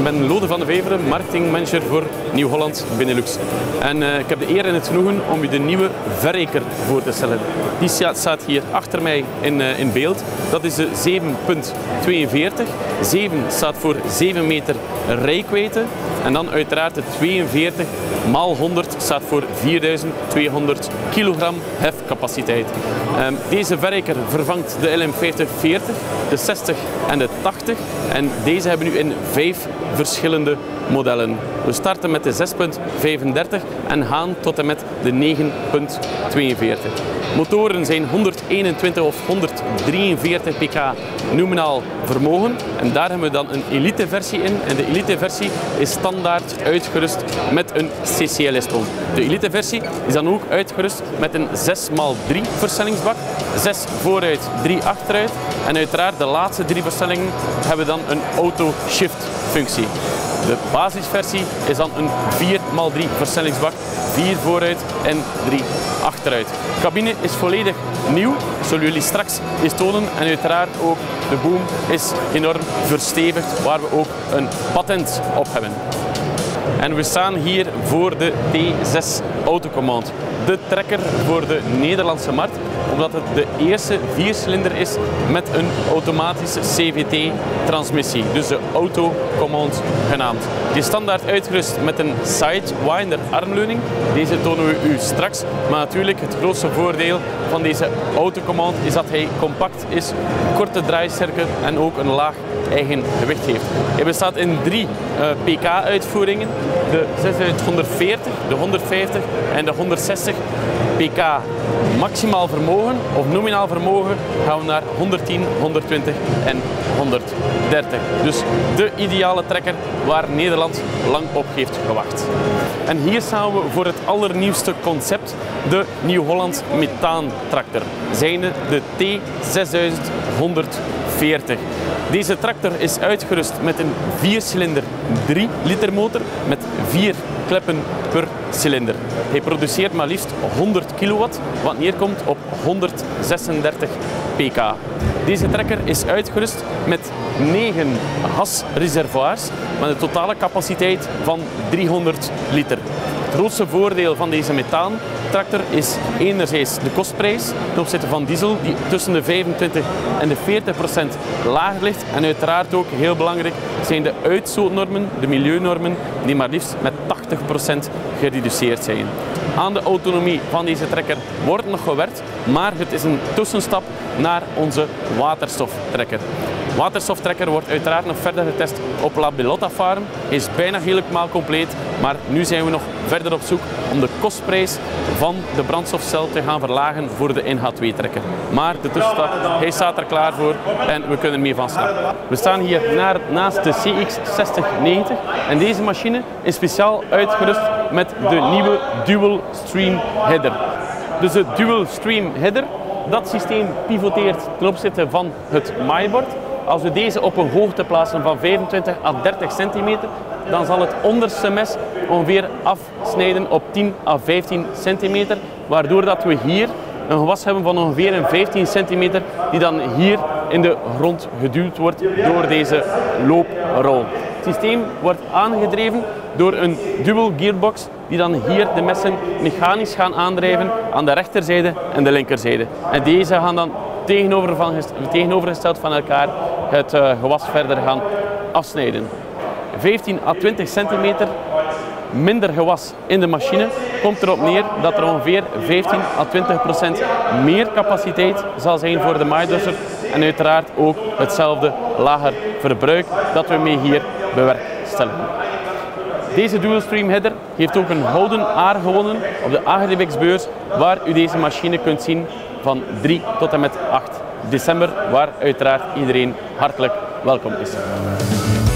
ben Lode van de Veveren, marketingmanager voor Nieuw-Holland Benelux. En ik heb de eer en het genoegen om u de nieuwe verreker voor te stellen. Die staat hier achter mij in beeld. Dat is de 7.42. 7 staat voor 7 meter reikwijdte. En dan uiteraard de 42 x 100 staat voor 4200 kilogram hefcapaciteit. Deze verreker vervangt de LM5040, de 60 en de 80. En deze hebben we nu in 5 verschillende modellen. We starten met de 6.35 en gaan tot en met de 9.42. Motoren zijn 121 of 143 pk nominaal vermogen. En daar hebben we dan een elite versie in. En de elite versie is standaard uitgerust met een CCLS-pomp. De elite versie is dan ook uitgerust met een 6x3 versnellingsbak. 6 vooruit, 3 achteruit. En uiteraard de laatste 3 versnellingen hebben dan een auto-shift functie. De basisversie is dan een 4x3 versnellingsbak, 4 vooruit en 3 achteruit. De cabine is volledig nieuw, zullen jullie straks eens tonen. En uiteraard ook de boom is enorm verstevigd, waar we ook een patent op hebben. En we staan hier voor de T6 Autocommand. De trekker voor de Nederlandse markt, omdat het de eerste 4-cilinder is met een automatische CVT-transmissie, dus de Autocommand genaamd. Die is standaard uitgerust met een Sidewinder armleuning. Deze tonen we u straks, maar natuurlijk het grootste voordeel van deze Autocommand is dat hij compact is, korte draaisterkte en ook een laag eigen gewicht heeft. Hij bestaat in 3 pk-uitvoeringen, de 6140, de 150 en de 160 pk. Maximaal vermogen of nominaal vermogen gaan we naar 110, 120 en 130. Dus de ideale trekker waar Nederland lang op heeft gewacht. En hier staan we voor het allernieuwste concept, de Nieuw-Holland methaantractor, zijnde de T6140. Deze tractor is uitgerust met een 4-cilinder 3 liter motor met 4 kleppen per cilinder. Hij produceert maar liefst 100 kilowatt, wat neerkomt op 136 pk. Deze trekker is uitgerust met 9 gasreservoirs met een totale capaciteit van 300 liter. Het grootste voordeel van deze methaantractor is enerzijds de kostprijs ten opzichte van diesel, die tussen de 25 en de 40% lager ligt. En uiteraard ook heel belangrijk zijn de uitstootnormen, de milieunormen, die maar liefst met 80% gereduceerd zijn. Aan de autonomie van deze trekker wordt nog gewerkt, maar het is een tussenstap naar onze waterstoftrekker. De waterstoftrekker wordt uiteraard nog verder getest op La Bilotta Farm. Hij is bijna helemaal compleet, maar nu zijn we nog verder op zoek om de kostprijs van de brandstofcel te gaan verlagen voor de NH2-trekker. Maar de tussenstap, hij staat er klaar voor en we kunnen ermee van slag. We staan hier naast de CX6090 en deze machine is speciaal uitgerust met de nieuwe Dual Stream Header. Dus de Dual Stream Header, dat systeem pivoteert ten opzichte van het maaibord. Als we deze op een hoogte plaatsen van 25 à 30 centimeter, dan zal het onderste mes ongeveer afsnijden op 10 à 15 centimeter, waardoor dat we hier een gewas hebben van ongeveer een 15 centimeter, die dan hier in de grond geduwd wordt door deze looprol. Het systeem wordt aangedreven door een dual gearbox die dan hier de messen mechanisch gaan aandrijven aan de rechterzijde en de linkerzijde. En deze gaan dan tegenovergesteld van elkaar het gewas verder gaan afsnijden. 15 à 20 centimeter minder gewas in de machine komt erop neer dat er ongeveer 15 à 20% meer capaciteit zal zijn voor de maaidrusser en uiteraard ook hetzelfde lager verbruik dat we mee hier bewerkstelligen. Deze Dual Stream Header heeft ook een gouden aar gewonnen op de Agribex-beurs, waar u deze machine kunt zien van 3 tot en met 8 december, waar uiteraard iedereen hartelijk welkom is.